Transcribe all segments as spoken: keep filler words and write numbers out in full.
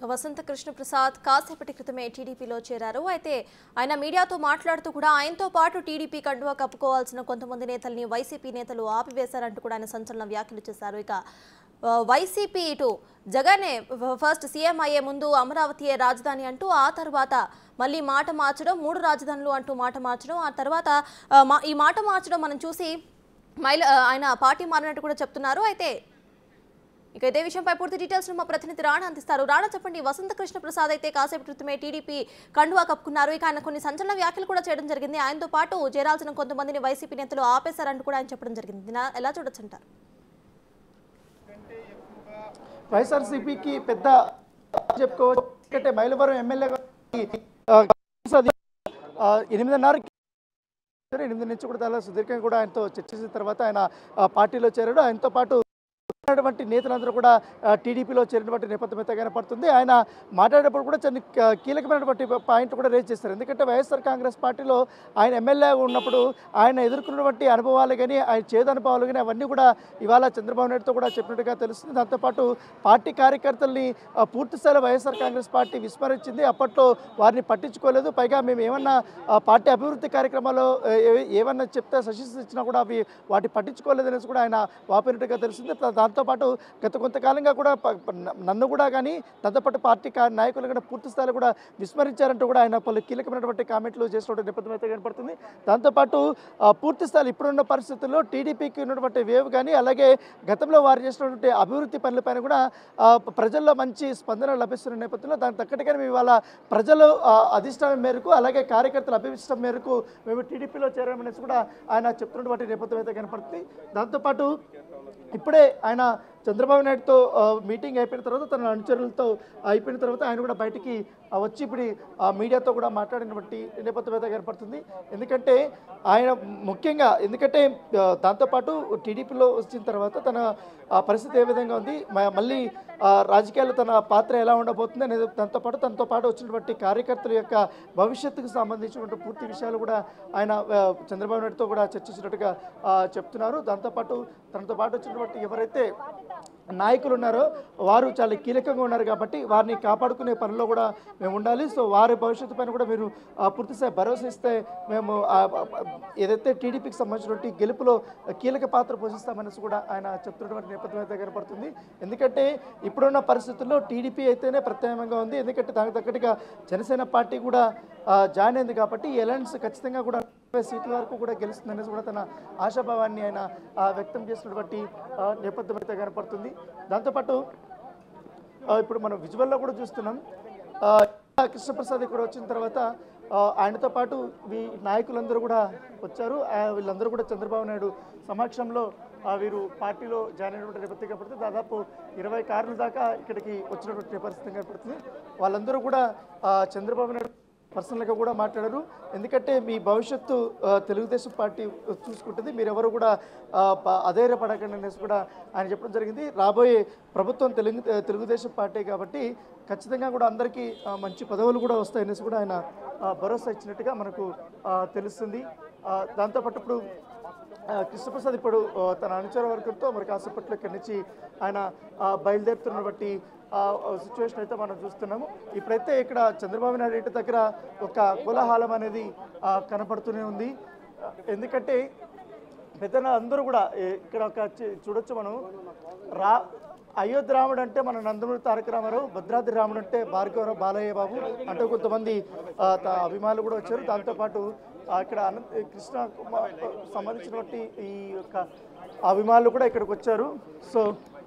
వసంత కృష్ణ ప్రసాద్ కాసేపటి క్రితమే టీడీపీలో చేరారు. అయితే ఆయన మీడియాతో మాట్లాడుతూ కూడా ఆయనతో పాటు టీడీపీ కండువా కప్పుకోవాల్సిన కొంతమంది నేతల్ని వైసీపీ నేతలు ఆపివేశారంటూ కూడా ఆయన సంచలన వ్యాఖ్యలు చేశారు. ఇక వైసీపీ ఇటు జగనే ఫస్ట్ సీఎం అయ్యే ముందు అమరావతియే రాజధాని అంటూ ఆ తర్వాత మళ్ళీ మాట మార్చడం, మూడు రాజధానులు అంటూ మాట మార్చడం, ఆ తర్వాత ఈ మాట మార్చడం మనం చూసి మైల ఆయన పార్టీ మారినట్టు కూడా చెప్తున్నారు. అయితే ఇక ఇదే విషయంపై పూర్తి డీటెయిల్స్ మా ప్రతినిధి రాణా అందిస్తారు. రాణా చెప్పండి, వసంత కృష్ణ ప్రసాద్ అయితే కాసేపు క్రితమే టీడీపీ కండువా కప్పుకున్నారు. ఇక ఆయన కొన్ని సంచలన వ్యాఖ్యలు కూడా చేయడం జరిగింది. ఆయనతో పాటు చేరాల్సిన కొంతమందిని వైసీపీ నేతలు ఆపేశారంటూ కూడా ఆయన చెప్పడం జరిగింది. ఎలా చూడొచ్చు అంటారు? వైఎస్ఆర్సీపీకి పెద్ద చెప్పుకోవచ్చు. మైలవరం ఎమ్మెల్యే ఎనిమిదిన్నరకి ఎనిమిది నుంచి కూడా చాలా సుదీర్ఘంగా కూడా ఆయనతో చర్చించిన తర్వాత ఆయన పార్టీలో చేరాడు. ఆయనతో పాటు టువంటి నేతలందరూ కూడా టీడీపీలో చేరినటువంటి నేపథ్యం అయితే కనపడుతుంది. ఆయన మాట్లాడేటప్పుడు కూడా కొన్ని కీలకమైనటువంటి పాయింట్ కూడా రేజ్ చేస్తారు. ఎందుకంటే వైఎస్ఆర్ కాంగ్రెస్ పార్టీలో ఆయన ఎమ్మెల్యే ఉన్నప్పుడు ఆయన ఎదుర్కొన్నటువంటి అనుభవాలు కానీ ఆయన చేదు అనుభవాలు కానీ అవన్నీ కూడా ఇవాళ చంద్రబాబు నాయుడుతో కూడా చెప్పినట్టుగా తెలుస్తుంది. దాంతోపాటు పార్టీ కార్యకర్తల్ని పూర్తిస్థాయిలో వైఎస్ఆర్ కాంగ్రెస్ పార్టీ విస్మరించింది. అప్పట్లో వారిని పట్టించుకోలేదు. పైగా మేము ఏమన్నా పార్టీ అభివృద్ధి కార్యక్రమాల్లో ఏమన్నా చెప్తే సజెషన్స్ ఇచ్చినా కూడా అవి వాటి పట్టించుకోలేదు అనేసి కూడా ఆయన వాపినట్టుగా తెలుస్తుంది. దాంతోపాటు గత కొంతకాలంగా కూడా నన్ను కూడా కానీ దాంతోపాటు పార్టీ నాయకులు కూడా పూర్తి స్థాయిలో కూడా విస్మరించారంటూ కూడా ఆయన పలు కీలకమైనటువంటి కామెంట్లు చేసినటువంటి నేపథ్యం అయితే కనపడుతుంది. దాంతోపాటు పూర్తి స్థాయిలో ఇప్పుడున్న పరిస్థితుల్లో టీడీపీకి ఉన్నటువంటి వేవ్ కానీ అలాగే గతంలో వారు చేసినటువంటి అభివృద్ధి పనులపైన కూడా ప్రజల్లో మంచి స్పందన లభిస్తున్న నేపథ్యంలో దానికి తగ్గట్టుగానే మేము ఇవాళ ప్రజలు అధిష్టానం మేరకు అలాగే కార్యకర్తల అభిష్టం మేరకు మేము టీడీపీలో చేరామనేసి కూడా ఆయన చెప్తున్నటువంటి నేపథ్యం అయితే కనపడుతుంది. దాంతోపాటు ఇప్పుడే ఆయన చంద్రబాబు నాయుడుతో మీటింగ్ అయిపోయిన తర్వాత తన అనుచరులతో అయిపోయిన తర్వాత ఆయన కూడా బయటికి వచ్చి ఇప్పుడు మీడియాతో కూడా మాట్లాడినటువంటి నేపథ్యం అయితే కనపడుతుంది. ఎందుకంటే ఆయన ముఖ్యంగా ఎందుకంటే దాంతోపాటు టీడీపీలో వచ్చిన తర్వాత తన పరిస్థితి ఏ విధంగా ఉంది, మళ్ళీ రాజకీయాల్లో తన పాత్ర ఎలా ఉండబోతుంది అనేది దాంతోపాటు తనతో పాటు వచ్చినటువంటి కార్యకర్తల యొక్క భవిష్యత్తుకు సంబంధించినటువంటి పూర్తి విషయాలు కూడా ఆయన చంద్రబాబు నాయుడుతో కూడా చర్చించినట్టుగా చెప్తున్నారు. దాంతోపాటు తనతో పాటు వచ్చినటువంటి ఎవరైతే నాయకులు ఉన్నారో వారు చాలా కీలకంగా ఉన్నారు కాబట్టి వారిని కాపాడుకునే పనిలో కూడా మేము ఉండాలి. సో వారి భవిష్యత్తు పైన కూడా మీరు పూర్తిస్థాయి భరోసా ఇస్తే మేము ఏదైతే టీడీపీకి సంబంధించినటువంటి గెలుపులో కీలక పాత్ర పోషిస్తామనేసి కూడా ఆయన చెప్తున్నటువంటి నేపథ్యం అయితే కనపడుతుంది. ఎందుకంటే ఇప్పుడున్న పరిస్థితుల్లో టీడీపీ అయితేనే ప్రత్యామ్నాయంగా ఉంది. ఎందుకంటే దానికి తగ్గట్టుగా జనసేన పార్టీ కూడా జాయిన్ అయింది కాబట్టి ఈ అలయన్స్ ఖచ్చితంగా కూడా సీట్ల వరకు కూడా గెలుస్తుందనేసి కూడా తన ఆశాభావాన్ని ఆయన వ్యక్తం చేసినటువంటి నేపథ్యం అయితే కనపడుతుంది. దాంతోపాటు ఇప్పుడు మనం విజువల్లో కూడా చూస్తున్నాం. కృష్ణప్రసాద్ ఇక్కడ వచ్చిన తర్వాత ఆయనతో పాటు ఈ నాయకులందరూ కూడా వచ్చారు. వీళ్ళందరూ కూడా చంద్రబాబు నాయుడు సమక్షంలో వీరు పార్టీలో జాయిన్ అయినటువంటి నేపథ్యం కనపడుతుంది. దాదాపు ఇరవై కార్ల దాకా ఇక్కడికి వచ్చినటువంటి పరిస్థితి కనపడుతుంది. వాళ్ళందరూ కూడా చంద్రబాబు నాయుడు పర్సనల్గా కూడా మాట్లాడారు. ఎందుకంటే మీ భవిష్యత్తు తెలుగుదేశం పార్టీ చూసుకుంటుంది, మీరెవరు కూడా అధైర్యపడకండి అనేసి కూడా ఆయన చెప్పడం జరిగింది. రాబోయే ప్రభుత్వం తెలుగు తెలుగుదేశం పార్టీ కాబట్టి ఖచ్చితంగా కూడా అందరికీ మంచి పదవులు కూడా వస్తాయనేసి కూడా ఆయన భరోసా ఇచ్చినట్టుగా మనకు తెలుస్తుంది. దాంతోపాటు ఇప్పుడు కృష్ణప్రసాద్ ఇప్పుడు తన అనుచర వర్గంతో మరి కాసేపట్లో ఇక్కడి నుంచి ఆయన బయలుదేరుతున్నటువంటి సిచ్యువేషన్ అయితే మనం చూస్తున్నాము. ఇప్పుడైతే ఇక్కడ చంద్రబాబు నాయుడు ఇంటి దగ్గర ఒక కోలాహలం అనేది కనపడుతూనే ఉంది. ఎందుకంటే పెద్ద అందరూ కూడా ఇక్కడ ఒక చూడొచ్చు మనం రా అయోధ్య రాముడు అంటే మన నందమూరి తారక రామారావు, భద్రాద్రి రాముడు అంటే భార్గవరావు బాలయ్య బాబు అంటూ కొంతమంది అభిమానులు కూడా వచ్చారు. దాంతోపాటు ఇక్కడ అనంత కృష్ణ సంబంధించినటువంటి ఈ యొక్క అభిమానులు కూడా ఇక్కడికి వచ్చారు. సో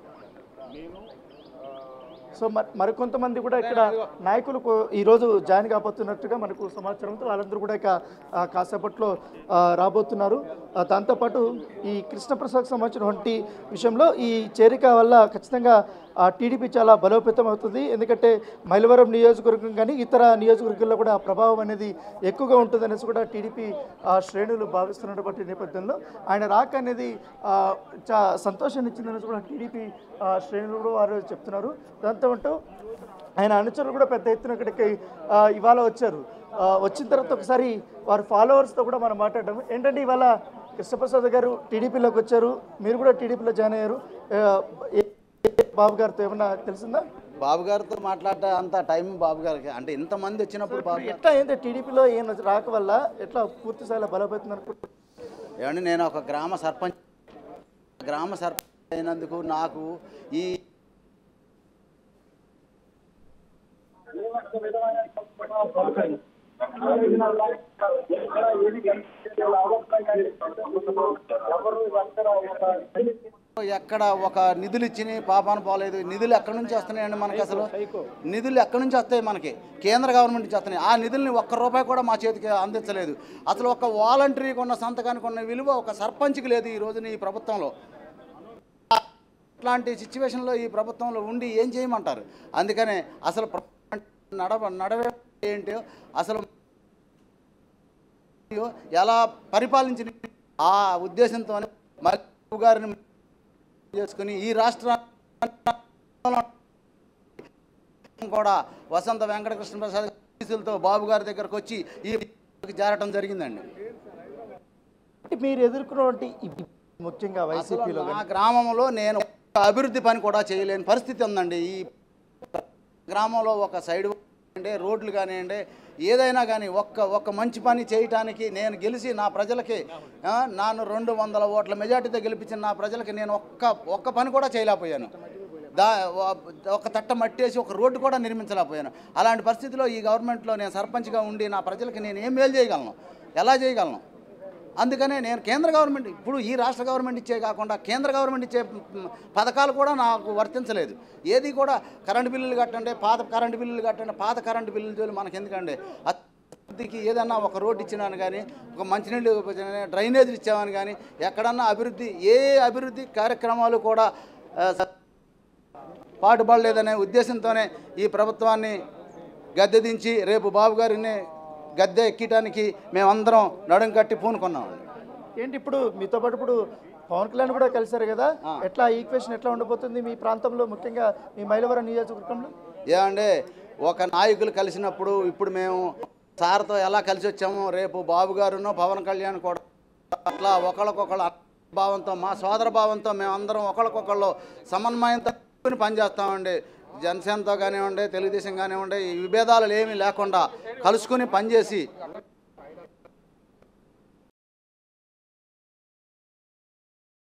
సో మరికొంతమంది కూడా ఇక్కడ నాయకులు ఈరోజు జాయిన్ కాబోతున్నట్టుగా మనకు సమాచారంతో వాళ్ళందరూ కూడా ఇక కాసేపట్లో రాబోతున్నారు. దాంతోపాటు ఈ కృష్ణప్రసాద్ సంబంధించినటువంటి విషయంలో ఈ చేరిక వల్ల ఖచ్చితంగా టీడీపీ చాలా బలోపేతం అవుతుంది. ఎందుకంటే మైలవరం నియోజకవర్గం కానీ ఇతర నియోజకవర్గాల్లో కూడా ప్రభావం అనేది ఎక్కువగా ఉంటుందనేసి కూడా టీడీపీ శ్రేణులు భావిస్తున్నటువంటి నేపథ్యంలో ఆయన రాక అనేది చా సంతోషాన్ని ఇచ్చిందనేసి కూడా టీడీపీ శ్రేణులు కూడా వారు చెప్తున్నారు. దాంతో ఉంటూ ఆయన అనుచరులు కూడా పెద్ద ఎత్తున ఇక్కడికి ఇవాళ వచ్చారు. వచ్చిన తర్వాత ఒకసారి వారి ఫాలోవర్స్తో కూడా మనం మాట్లాడడం ఏంటంటే ఇవాళ కృష్ణప్రసాద్ గారు టీడీపీలోకి వచ్చారు, మీరు కూడా టీడీపీలో జాయిన్ అయ్యారు. బాబు గారితో ఏమన్నా తెలిసిందా? బాబు గారితో మాట్లాడే అంత టైం బాబు గారికి అంటే ఇంతమంది వచ్చినప్పుడు బాబు ఎట్లా ఏంటి టీడీపీలో ఏం రాక వల్ల ఎట్లా పూర్తి స్థాయిలో బలపడుతుంది అనుకుంటున్నారు? ఏమండి నేను ఒక గ్రామ సర్పంచ్ గ్రామ సర్పంచ్ అయినందుకు నాకు ఈ ఎక్కడ ఒక నిధులు ఇచ్చి పాపాన పోలేదు. నిధులు ఎక్కడి నుంచి వస్తున్నాయండి మనకి? అసలు నిధులు ఎక్కడి నుంచి వస్తాయి మనకి? కేంద్ర గవర్నమెంట్ నుంచి వస్తున్నాయి. ఆ నిధుల్ని ఒక్క రూపాయి కూడా మా చేతికి అందించలేదు. అసలు ఒక వాలంటరీకి ఉన్న సంతకానికి ఉన్న విలువ ఒక సర్పంచ్కి లేదు ఈ రోజున ఈ ప్రభుత్వంలో. ఇట్లాంటి సిచ్యువేషన్లో ఈ ప్రభుత్వంలో ఉండి ఏం చేయమంటారు? అందుకనే అసలు నడవ నడవే ఏంటో అసలు ఎలా పరిపాలించిన ఆ ఉద్దేశంతో మళ్ళీ గారిని చేసుకుని ఈ రాష్ట్ర కూడా వసంత వెంకటకృష్ణ ప్రసాద్ కేసులతో బాబు గారి దగ్గరకు వచ్చి ఈ చేరటం జరిగిందండి. మీరు ఎదుర్కొన్నటువంటి ముఖ్యంగా వైసీపీలో నా గ్రామంలో నేను అభివృద్ధి పని కూడా చేయలేని పరిస్థితి ఉందండి. ఈ గ్రామంలో ఒక సైడ్ అంటే రోడ్లు కానివ్వండి ఏదైనా కానీ ఒక్క ఒక్క మంచి పని చేయటానికి నేను గెలిచి నా ప్రజలకి నాను రెండు వందల ఓట్ల మెజార్టీతో గెలిపించిన నా ప్రజలకి నేను ఒక్క ఒక్క పని కూడా చేయలేకపోయాను. దా ఒక తట్ట మట్టేసి ఒక రోడ్డు కూడా నిర్మించలేకపోయాను. అలాంటి పరిస్థితిలో ఈ గవర్నమెంట్లో నేను సర్పంచ్గా ఉండి నా ప్రజలకి నేను ఏం మేలు చేయగలను? ఎలా చేయగలను? అందుకనే నేను కేంద్ర గవర్నమెంట్ ఇప్పుడు ఈ రాష్ట్ర గవర్నమెంట్ ఇచ్చే కాకుండా కేంద్ర గవర్నమెంట్ ఇచ్చే పథకాలు కూడా నాకు వర్తించలేదు. ఏది కూడా కరెంటు బిల్లులు కట్టండి, పాత కరెంటు బిల్లులు కట్టండి, పాత కరెంటు బిల్లులు జోలి మనకి ఎందుకండి? అభివృద్ధికి ఏదన్నా ఒక రోడ్డు ఇచ్చినాను కానీ ఒక మంచినీళ్ళు డ్రైనేజీలు ఇచ్చామని కానీ ఎక్కడన్నా అభివృద్ధి ఏ అభివృద్ధి కార్యక్రమాలు కూడా పాటుపడలేదనే ఉద్దేశంతోనే ఈ ప్రభుత్వాన్ని గద్దె దించి రేపు బాబు గారిని గద్దె ఎక్కడానికి మేమందరం నడుం కట్టి పూనుకున్నామండి. ఏంటి ఇప్పుడు మీతో పాటు ఇప్పుడు పవన్ కళ్యాణ్ కూడా కలిశారు కదా, ఎట్లా ఈక్వేషన్ ఎట్లా ఉండబోతుంది మీ ప్రాంతంలో, ముఖ్యంగా మీ మైలవరం నియోజకవర్గంలో? ఏమంటే ఒక నాయకులు కలిసినప్పుడు ఇప్పుడు మేము సార్తో ఎలా కలిసి వచ్చామో రేపు బాబు గారునో పవన్ కళ్యాణ్ కూడా అట్లా ఒకళ్ళకొకళ్ళ భావంతో మా సోదర భావంతో మేమందరం ఒకళ్ళకొకళ్ళు సమన్వయంతో పనిచేస్తామండి. జనసేనతో కానివ్వండి తెలుగుదేశం కానివ్వండి ఈ విభేదాలు ఏమీ లేకుండా కలుసుకుని పనిచేసి